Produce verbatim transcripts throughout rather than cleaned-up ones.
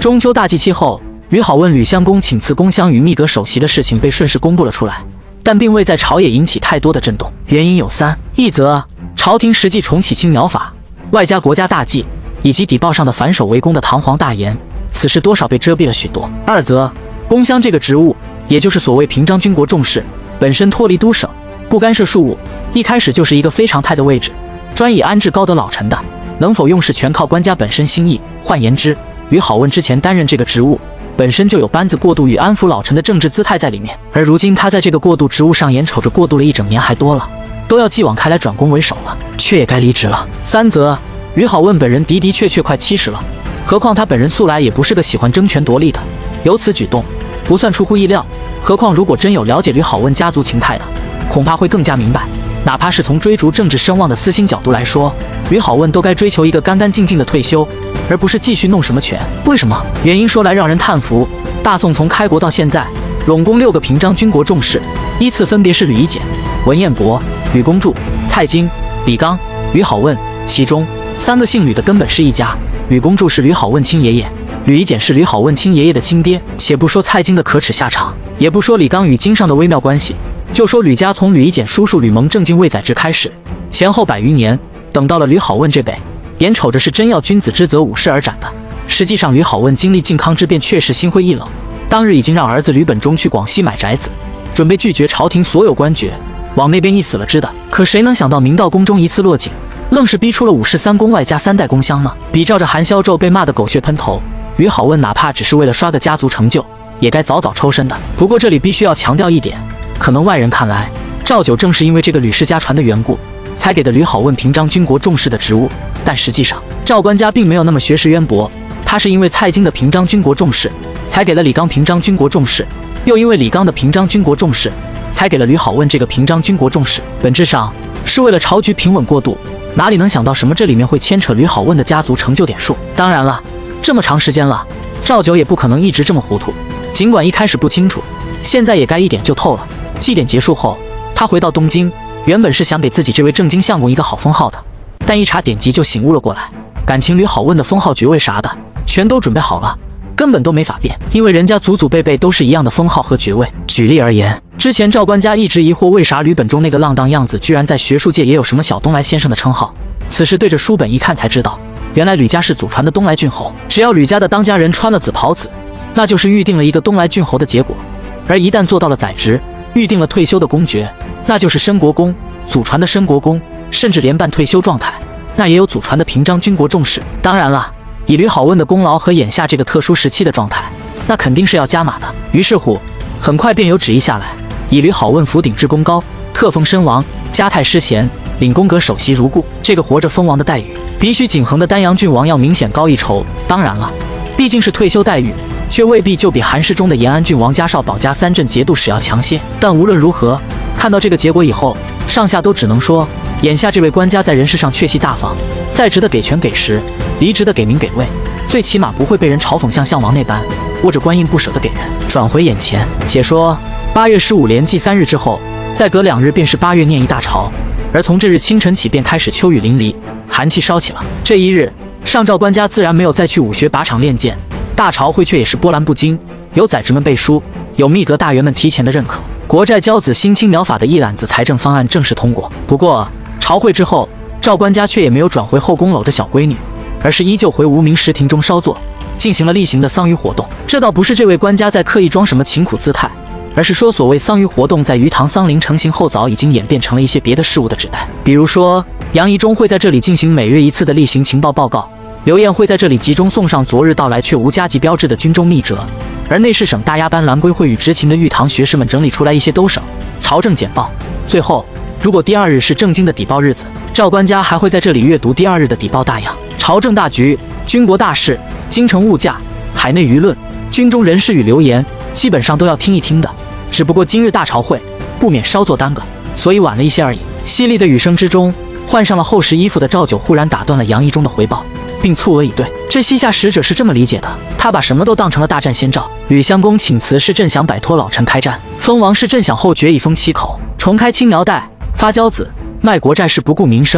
中秋大祭期后，吕好问吕相公请辞公襄与密阁首席的事情被顺势公布了出来，但并未在朝野引起太多的震动。原因有三：一则朝廷实际重启青苗法，外加国家大计以及邸报上的反守为攻的堂皇大言，此事多少被遮蔽了许多；二则公襄这个职务，也就是所谓平章军国重事，本身脱离都省，不干涉庶务，一开始就是一个非常态的位置，专以安置高德老臣的，能否用事全靠官家本身心意。换言之，吕好问之前担任这个职务，本身就有班子过渡与安抚老臣的政治姿态在里面，而如今他在这个过渡职务上眼瞅着过渡了一整年还多了，都要继往开来转攻为守了，却也该离职了。三则吕好问本人的的确确快七十了，何况他本人素来也不是个喜欢争权夺利的，有此举动不算出乎意料。何况如果真有了解吕好问家族情态的，恐怕会更加明白，哪怕是从追逐政治声望的私心角度来说，吕好问都该追求一个干干净净的退休，而不是继续弄什么权。为什么？原因说来让人叹服。大宋从开国到现在，拢共六个平章军国重事，依次分别是吕夷简、文彦博、吕公著、蔡京、李纲、吕好问，其中三个姓吕的根本是一家。吕公著是吕好问亲爷爷，吕夷简是吕好问亲爷爷的亲爹。且不说蔡京的可耻下场，也不说李纲与京上的微妙关系，就说吕家从吕夷简叔叔吕蒙正经未宰制开始，前后百余年，等到了吕好问这辈，眼瞅着是真要君子之泽五世而斩的。实际上吕好问经历靖康之变，确实心灰意冷，当日已经让儿子吕本忠去广西买宅子，准备拒绝朝廷所有官爵，往那边一死了之的。可谁能想到明道宫中一次落井，愣是逼出了五世三公外加三代公襄呢？比照着韩萧胄被骂得狗血喷头，吕好问哪怕只是为了刷个家族成就，也该早早抽身的。不过这里必须要强调一点，可能外人看来，赵九正是因为这个吕氏家传的缘故，才给的吕好问平章军国重事的职务，但实际上赵官家并没有那么学识渊博，他是因为蔡京的平章军国重事，才给了李纲平章军国重事，又因为李纲的平章军国重事，才给了吕好问这个平章军国重事，本质上是为了朝局平稳过渡，哪里能想到什么这里面会牵扯吕好问的家族成就点数。当然了，这么长时间了，赵九也不可能一直这么糊涂，尽管一开始不清楚，现在也该一点就透了。祭典结束后，他回到东京，原本是想给自己这位正经相公一个好封号的，但一查典籍就醒悟了过来，感情吕好问的封号爵位啥的全都准备好了，根本都没法变，因为人家祖祖辈辈都是一样的封号和爵位。举例而言，之前赵官家一直疑惑为啥吕本忠那个浪荡样子居然在学术界也有什么小东来先生的称号，此时对着书本一看才知道，原来吕家是祖传的东来郡侯，只要吕家的当家人穿了紫袍子，那就是预定了一个东来郡侯的结果，而一旦做到了宰执，预定了退休的公爵，那就是申国公，祖传的申国公，甚至连半退休状态，那也有祖传的平章军国重事。当然了，以吕好问的功劳和眼下这个特殊时期的状态，那肯定是要加码的。于是乎，很快便有旨意下来，以吕好问府鼎之功高，特封身王，加太师衔，领宫阁首席如故。这个活着封王的待遇，比许景恒的丹阳郡王要明显高一筹。当然了，毕竟是退休待遇，却未必就比韩世忠的延安郡王加少保加三镇节度使要强些。但无论如何，看到这个结果以后，上下都只能说，眼下这位官家在人事上确系大方，在职的给权给实，离职的给名给位，最起码不会被人嘲讽像项王那般握着官印不舍得给人。转回眼前，且说八月十五连祭三日之后，再隔两日便是八月念一大朝，而从这日清晨起便开始秋雨淋漓，寒气烧起了。这一日，上诏官家自然没有再去武学靶场练剑，大朝会却也是波澜不惊，有宰执们背书，有密阁大员们提前的认可，国债交子新青苗法的一揽子财政方案正式通过。不过朝会之后，赵官家却也没有转回后宫搂着小闺女，而是依旧回无名石亭中稍坐，进行了例行的丧仪活动。这倒不是这位官家在刻意装什么勤苦姿态，而是说所谓丧仪活动在鱼塘丧灵成型后早已经演变成了一些别的事物的指代。比如说杨仪中会在这里进行每日一次的例行情报报告，刘晏会在这里集中送上昨日到来却无加急标志的军中密折，而内侍省大押班蓝龟会与执勤的御堂学士们整理出来一些都省朝政简报。最后，如果第二日是正经的邸报日子，赵官家还会在这里阅读第二日的邸报大样，朝政大局、军国大事、京城物价、海内舆论、军中人事与流言，基本上都要听一听的。只不过今日大朝会不免稍作耽搁，所以晚了一些而已。淅沥的雨声之中，换上了厚实衣服的赵九忽然打断了杨仪中的回报，并蹙额以对。这西夏使者是这么理解的，他把什么都当成了大战先兆。吕相公请辞是正想摆脱老臣开战，封王是正想后决一封七口，重开青苗代，发交子，卖国债是不顾民生，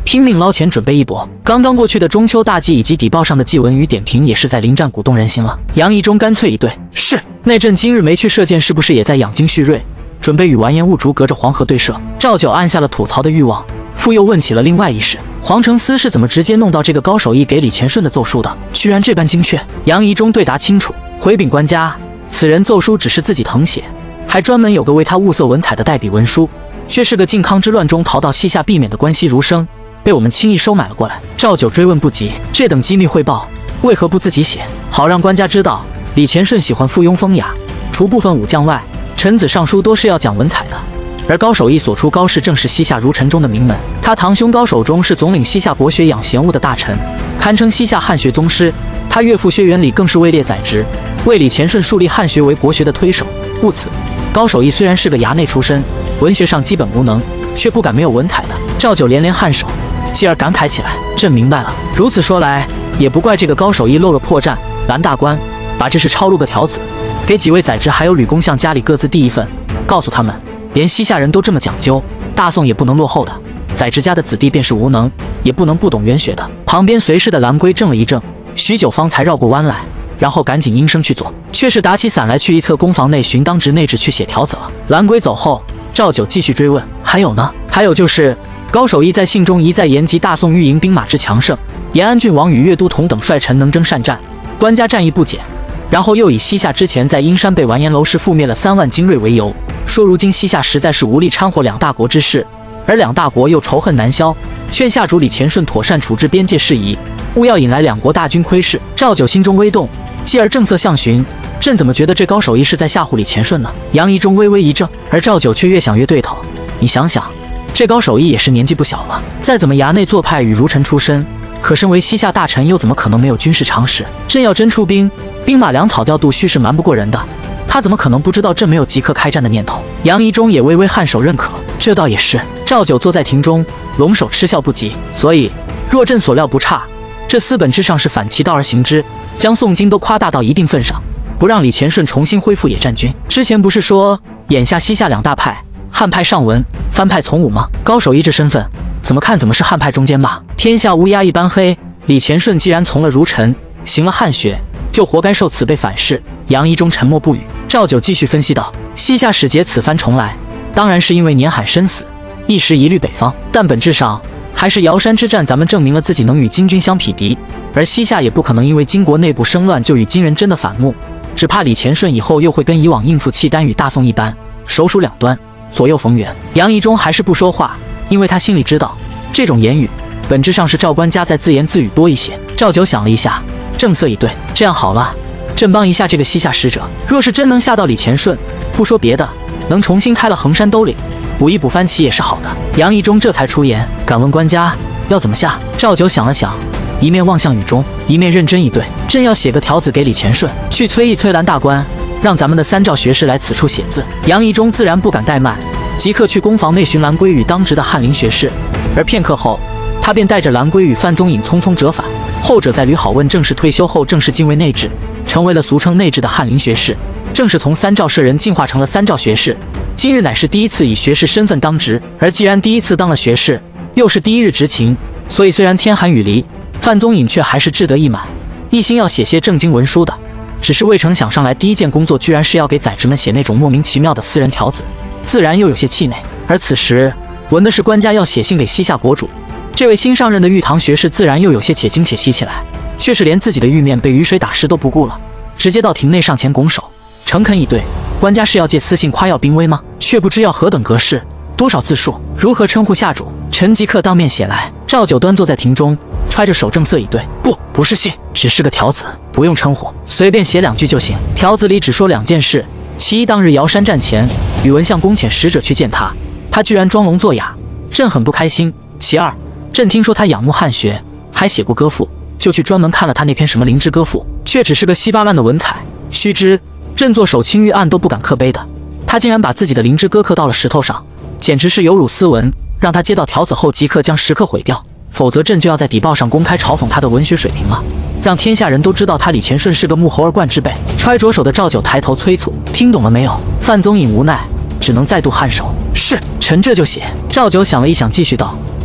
拼命捞钱准备一搏。刚刚过去的中秋大祭以及底报上的祭文与点评也是在临战鼓动人心了。杨仪中干脆一对是。那阵今日没去射箭，是不是也在养精蓄锐，准备与完颜兀竹隔着黄河对射？赵九按下了吐槽的欲望，复又问起了另外一事：黄承思是怎么直接弄到这个高手艺给李乾顺的奏书的？居然这般精确。杨仪中对答清楚，回禀官家，此人奏书只是自己誊写，还专门有个为他物色文采的代笔文书，却是个靖康之乱中逃到西夏避免的关西儒生，被我们轻易收买了过来。赵九追问不及，这等机密汇报为何不自己写，好让官家知道李乾顺喜欢附庸风雅，除部分武将外，臣子上书都是要讲文采的。而高守义所出高氏正是西夏儒臣中的名门，他堂兄高守忠是总领西夏博学养贤务的大臣，堪称西夏汉学宗师。他岳父薛元礼更是位列宰执，为李乾顺树立汉学为国学的推手。故此，高守义虽然是个衙内出身，文学上基本无能，却不敢没有文采的。赵九连连颔首，继而感慨起来：朕明白了。如此说来，也不怪这个高守义漏了破绽。蓝大官，把这事抄录个条子，给几位宰执还有吕公相家里各自递一份，告诉他们，连西夏人都这么讲究，大宋也不能落后的。宰执家的子弟便是无能，也不能不懂渊学的。旁边随侍的蓝龟怔了一怔，许久方才绕过弯来，然后赶紧应声去做，却是打起伞来去一侧公房内寻当值内置去写条子了。蓝龟走后，赵九继续追问：还有呢？还有就是高守义在信中一再言及大宋御营兵马之强盛，延安郡王与岳都统等帅臣能征善战，官家战役不减。然后又以西夏之前在阴山被完颜娄氏覆灭了三万精锐为由，说如今西夏实在是无力掺和两大国之事，而两大国又仇恨难消，劝夏主李乾顺妥善处置边界事宜，勿要引来两国大军窥视。赵九心中微动，继而正色相询：朕怎么觉得这高守义是在吓唬李乾顺呢？杨仪中微微一怔，而赵九却越想越对头。你想想，这高守义也是年纪不小了，再怎么衙内做派与儒臣出身，可身为西夏大臣，又怎么可能没有军事常识？朕要真出兵，兵马粮草调度须是瞒不过人的，他怎么可能不知道朕没有即刻开战的念头？杨仪中也微微颔首认可，这倒也是。赵九坐在庭中，龙首嗤笑不及。所以，若朕所料不差，这厮本质上是反其道而行之，将宋金都夸大到一定份上，不让李乾顺重新恢复野战军。之前不是说眼下西夏两大派，汉派尚文，番派从武吗？高守义这身份，怎么看怎么是汉派中间吧？天下乌鸦一般黑，李乾顺既然从了儒臣，行了汉学，就活该受此被反噬。杨仪中沉默不语。赵九继续分析道：西夏使节此番重来，当然是因为年罕身死，一时疑虑北方，但本质上还是瑶山之战，咱们证明了自己能与金军相匹敌，而西夏也不可能因为金国内部生乱就与金人真的反目，只怕李乾顺以后又会跟以往应付契丹与大宋一般，手鼠两端，左右逢源。杨仪中还是不说话，因为他心里知道，这种言语本质上是赵官家在自言自语多一些。赵九想了一下，正色一对：这样好了，朕帮一下这个西夏使者，若是真能吓到李乾顺，不说别的，能重新开了衡山兜领，补一补番旗也是好的。杨仪中这才出言：敢问官家要怎么下？赵九想了想，一面望向雨中，一面认真一对：朕要写个条子给李乾顺，去催一催蓝大官，让咱们的三赵学士来此处写字。杨仪中自然不敢怠慢，即刻去宫房内寻蓝龟与当值的翰林学士，而片刻后，他便带着蓝龟与范宗颖匆匆折返。后者在吕好问正式退休后，正式进位内治，成为了俗称内治的翰林学士，正是从三赵舍人进化成了三赵学士。今日乃是第一次以学士身份当职，而既然第一次当了学士，又是第一日执勤，所以虽然天寒雨离，范宗颖却还是志得意满，一心要写些正经文书的。只是未曾想上来第一件工作居然是要给宰执们写那种莫名其妙的私人条子，自然又有些气馁。而此时闻的是官家要写信给西夏国主，这位新上任的玉堂学士自然又有些且惊且喜起来，却是连自己的玉面被雨水打湿都不顾了，直接到庭内上前拱手，诚恳以对：官家是要借私信夸耀兵威吗？却不知要何等格式，多少字数，如何称呼下主？臣即刻当面写来。赵九端坐在庭中，揣着手正色以对：不，不是信，只是个条子，不用称呼，随便写两句就行。条子里只说两件事，其一，当日瑶山战前，宇文相公遣使者去见他，他居然装聋作哑，朕很不开心。其二，朕听说他仰慕汉学，还写过歌赋，就去专门看了他那篇什么《灵芝歌赋》，却只是个稀巴烂的文采。须知朕做手青玉案都不敢刻碑的，他竟然把自己的《灵芝歌》刻到了石头上，简直是有辱斯文。让他接到条子后即刻将石刻毁掉，否则朕就要在底报上公开嘲讽他的文学水平了，让天下人都知道他李乾顺是个木猴儿冠之辈。揣着手的赵九抬头催促：听懂了没有？范宗颖无奈，只能再度颔首：是，臣这就写。赵九想了一想，继续道：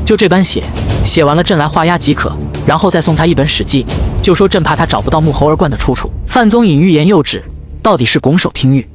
就这般写，写完了朕来画押即可，然后再送他一本《史记》，就说朕怕他找不到穆侯儿冠的出处。范宗尹欲言又止，到底是拱手听谕。